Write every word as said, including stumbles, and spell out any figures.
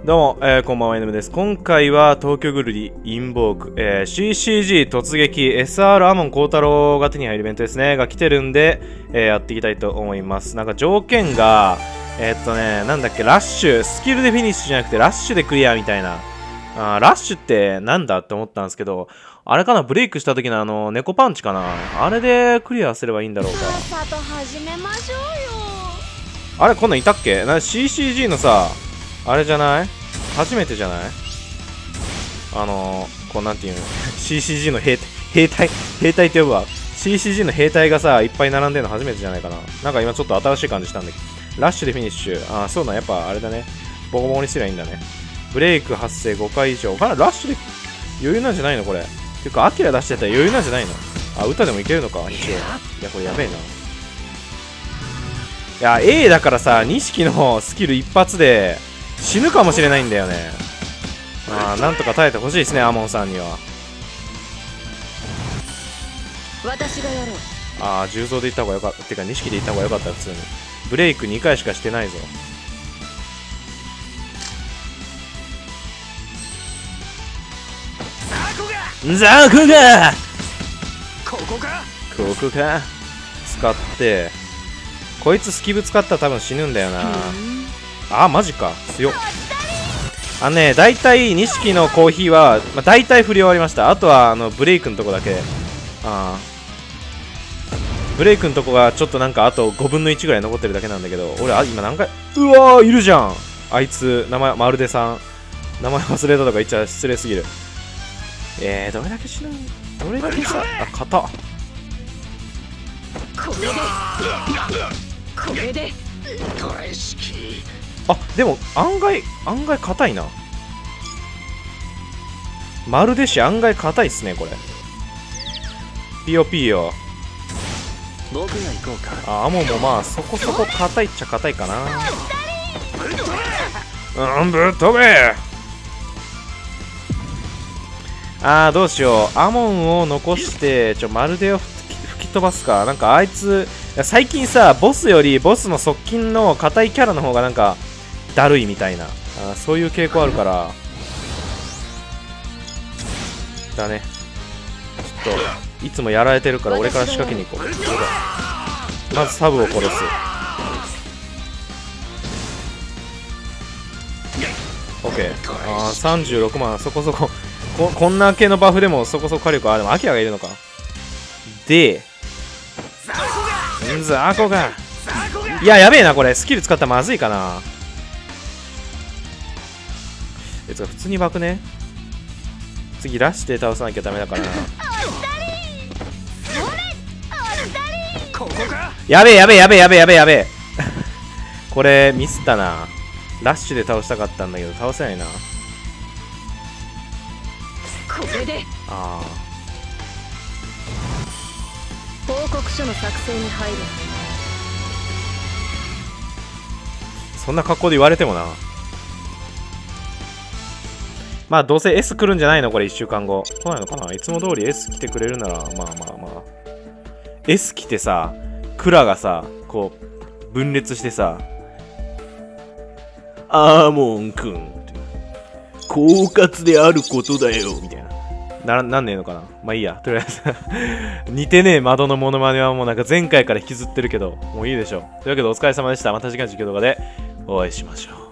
どうも、えー、こんばんは、エヌエム です。今回は東京グルリインボーク、えー、シーシージー 突撃 エスアール アモン幸太郎が手に入るイベントですね、が来てるんで、えー、やっていきたいと思います。なんか条件が、えー、っとね、なんだっけ、ラッシュ、スキルでフィニッシュじゃなくてラッシュでクリアみたいな。あーラッシュってなんだって思ったんですけど、あれかな、ブレイクした時のあの、猫パンチかな。あれでクリアすればいいんだろうか。 さっさと始めましょうよ。 あれ、こんなんいたっけな。 シーシージー のさ、あれじゃない初めてじゃないあのー、こうなんていうのシーシージー の兵兵隊兵隊って呼ぶわ。 シーシージー の兵隊がさいっぱい並んでるの初めてじゃないかな。なんか今ちょっと新しい感じしたんだけど、ラッシュでフィニッシュ。ああそうだ、やっぱあれだね、ボコボコにすりゃいいんだね。ブレイク発生ごかい以上かな。ラッシュで余裕なんじゃないのこれ。ていうかアキラ出してたら余裕なんじゃないの。あ、歌でもいけるのか一応。いやこれやべえな。いや A だからさ、錦のスキル一発で死ぬかもしれないんだよね。あーなんとか耐えてほしいですね、アモンさんには。 私がやろう。 ああ重蔵でいった方がよかった。てか錦でいった方がよかった。普通にブレイクにかいしかしてないぞ。ザコがここかここか使って、こいつスキブ使ったら多分死ぬんだよな。あーマジか強っ。あのね、大体錦のコーヒーは、まあ、大体振り終わりました。あとはあのブレイクのとこだけ。あブレイクのとこがちょっとなんかあとごぶんのいちぐらい残ってるだけなんだけど、俺あ今何回、うわーいるじゃんあいつ。名前まるでさん、名前忘れたとか言っちゃ失礼すぎる。えー、どれだけ死ぬん、どれだけさ、あ硬っ。 これでこれで返しきあでも案外案外硬いな。まるでし案外硬いっすねこれ。ピヨピヨ。 僕が行こうか。 あアモンもまあそこそこ硬いっちゃ硬いかな。うんぶっ飛べ。あーどうしよう。アモンを残してちょマルデを吹き飛ばすか。なんかあいつ最近さボスよりボスの側近の硬いキャラの方がなんかだるいみたいな、あそういう傾向あるからだね。ちょっといつもやられてるから俺から仕掛けに行こう。まずサブを殺す。オッケー。あーさんじゅうろくまん、そこそこ こ, こんな系のバフでもそこそこ火力。あでもアキラがいるのか。でザコがいややべえなこれ。スキル使ったらまずいかな。えつか普通にバクね。次ラッシュで倒さなきゃダメだからな。 ここかやべえやべえやべえやべえやべえやべえこれミスったな。ラッシュで倒したかったんだけど倒せないな。 これであ報告書の作成に入る。 ーそんな格好で言われてもな。まあどうせ S 来るんじゃないのこれ。いっしゅうかんご来ないのかな。いつも通り S 来てくれるならまあまあまあ S 来てさ、クラがさこう分裂してさ、アーモンくん狡猾であることだよみたいな、ななんねえのかな。まあいいや、とりあえず似てねえ窓のモノマネはもうなんか前回から引きずってるけどもういいでしょう。というわけでお疲れ様でした。また次回の実況動画でお会いしましょう。